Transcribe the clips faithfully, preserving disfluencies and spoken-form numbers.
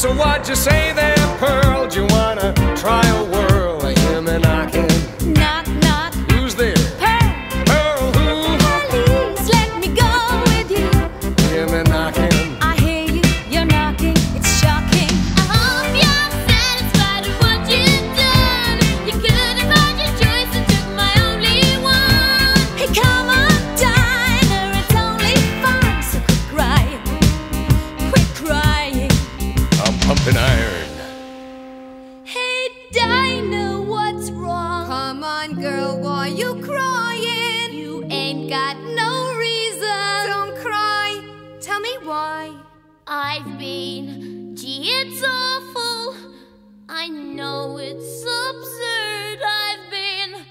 So what'd you say there, Pearl? Do you wanna try a whirl? I hear me knocking. Knock, knock. Who's there? Pearl. Pearl who? Please let me go with you. Hear me knocking. I hear you, you're knocking. It's shocking. I hope you're satisfied with what you've done. You could have had your choice and took my only one. Hey, come on, diner, it's only fun. So quit crying, quit crying. I'm pumping iron. Hey, Dinah, what's wrong? Come on, girl, why you crying? You ain't got no reason. Don't cry. Tell me why. I've been, gee, it's awful. I know it's absurd. I've been,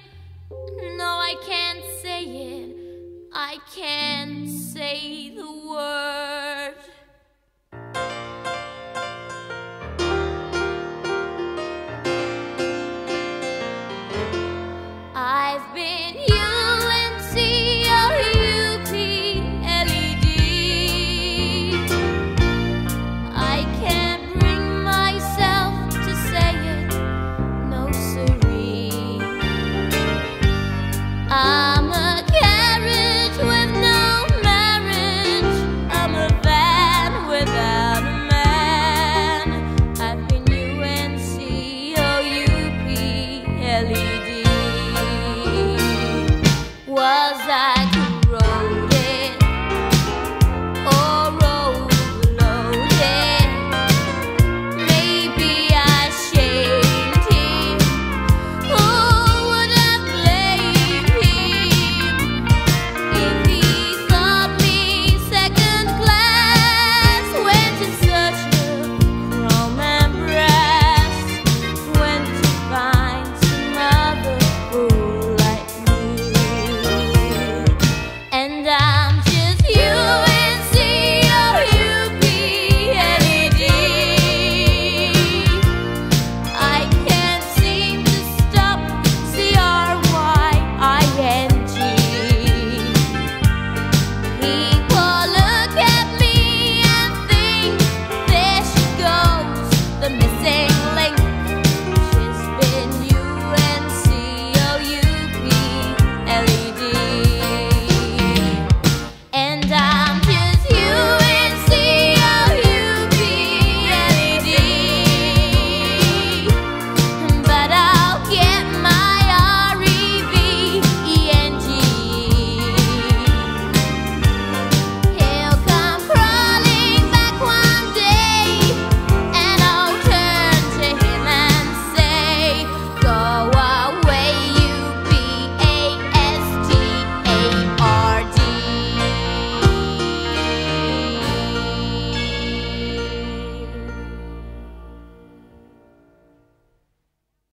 no, I can't say it. I can't say the word.